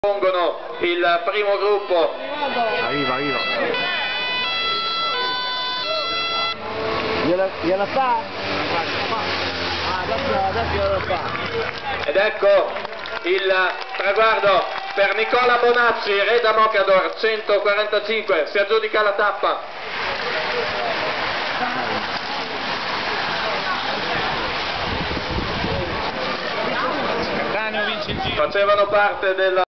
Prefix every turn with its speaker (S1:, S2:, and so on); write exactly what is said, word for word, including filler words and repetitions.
S1: Pongono il primo gruppo.
S2: Arriva, arriva. Gliela, gliela fa? Ah, adesso, adesso gliela fa.
S1: Ed ecco il traguardo per Nicola Bonazzi, re da Mocador, centoquarantacinque, si aggiudica la tappa.
S2: Cattaneo vince il giro.
S1: Facevano parte della